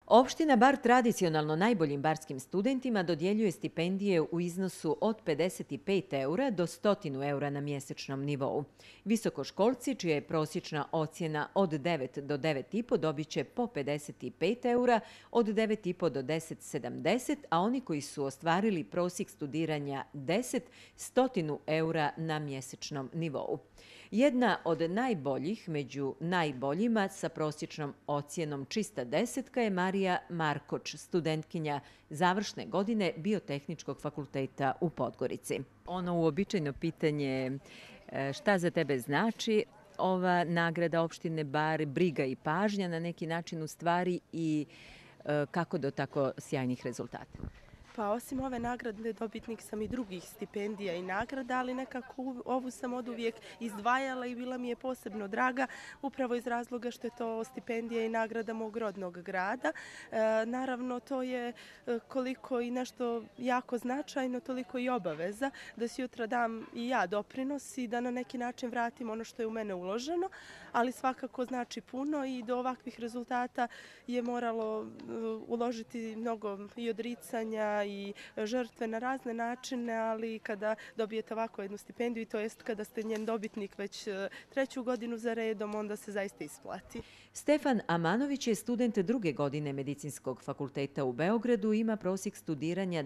Opština Bar tradicionalno najboljim barskim studentima dodjeljuje stipendije u iznosu od 55 eura do 100 eura na mjesečnom nivou. Visokoškolci, čija je prosječna ocjena od 9 do 9,5 dobit će po 55 eura, od 9,5 do 10,70, a oni koji su ostvarili prosjek studiranja 10, 100 eura na mjesečnom nivou. Jedna od najboljih među najboljima sa prosječnom ocjenom čista desetka je Marija Markoč, studentkinja završne godine Biotehničkog fakulteta u Podgorici. Ono uobičajeno pitanje šta za tebe znači ova nagrada opštine Bar, briga i pažnja na neki način u stvari i kako do tako sjajnih rezultata? Pa osim ove nagrade dobitnik sam i drugih stipendija i nagrada, ali nekako ovu sam oduvijek izdvajala i bila mi je posebno draga, upravo iz razloga što je to stipendija i nagrada mog rodnog grada. Naravno, to je koliko i nešto jako značajno, toliko i obaveza da sutra dam i ja doprinos i da na neki način vratim ono što je u mene uloženo, ali svakako znači puno i do ovakvih rezultata je moralo uložiti mnogo i odricanja i žrtve na razne načine, ali kada dobijete ovako jednu stipendiju, to jest kada ste njen dobitnik već treću godinu za redom, onda se zaista isplati. Stefan Amanović je student druge godine Medicinskog fakulteta u Beogradu i ima prosjek studiranja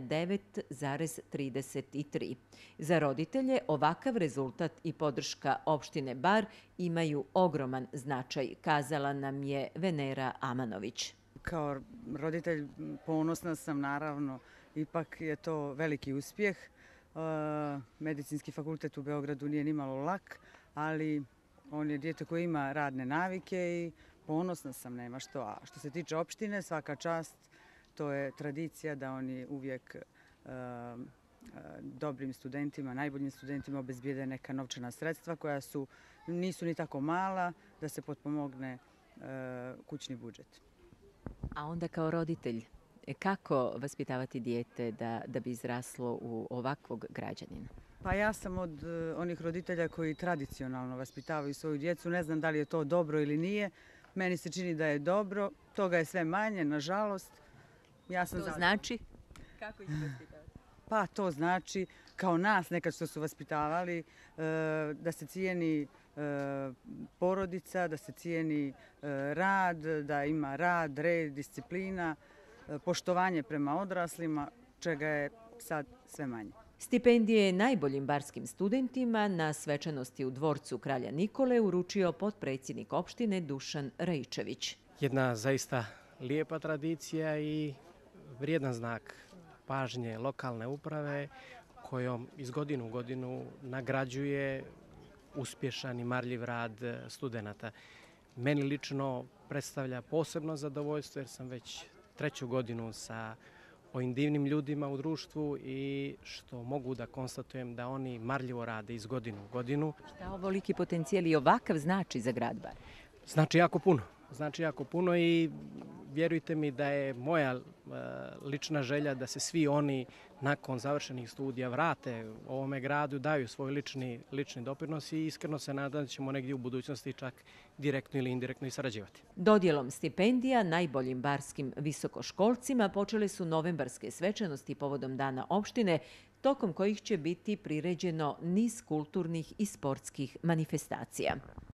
9,33. Za roditelje ovakav rezultat i podrška opštine Bar imaju ogroman značaj, kazala nam je Venera Amanović. Kao roditelj ponosna sam, naravno, ipak je to veliki uspjeh. Medicinski fakultet u Beogradu nije nimalo lak, ali on je dijete koje ima radne navike i ponosna sam, nema što. A što se tiče opštine, svaka čast, to je tradicija da oni uvijek dobrim studentima, najboljim studentima obezbijede neka novčana sredstva koja nisu ni tako mala da se potpomogne kućni budžet. A onda kao roditelj, kako vaspitavati dijete da bi izraslo u ovakvog građanina? Pa ja sam od onih roditelja koji tradicionalno vaspitavaju svoju djecu. Ne znam da li je to dobro ili nije. Meni se čini da je dobro. Toga je sve manje, nažalost. To znači? Kako ih vaspitavati? Pa to znači, kao nas nekad što su vaspitavali, da se cijeni porodica, da se cijeni rad, da ima rad, red, disciplina, poštovanje prema odraslima, čega je sad sve manje. Stipendije najboljim barskim studentima na svečanosti u dvorcu Kralja Nikole uručio potpredsjednik opštine Dušan Raičević. Jedna zaista lijepa tradicija i vrijedan znak pažnje lokalne uprave kojom iz godinu u godinu nagrađuje uspješan i marljiv rad studenata. Meni lično predstavlja posebno zadovoljstvo jer sam već treću godinu sa ovim divnim ljudima u društvu i što mogu da konstatujem da oni marljivo rade iz godine u godinu. Šta ovoliki potencijal i ovakav znači za grad Bar? Znači jako puno. Znači jako puno i vjerujte mi da je moja lična želja da se svi oni nakon završenih studija vrate ovome gradu, daju svoj lični doprinos i iskreno se nadam da ćemo negdje u budućnosti čak direktno ili indirektno i sarađivati. Dodjelom stipendija najboljim barskim visokoškolcima počele su novembarske svečanosti povodom Dana opštine, tokom kojih će biti priređeno niz kulturnih i sportskih manifestacija.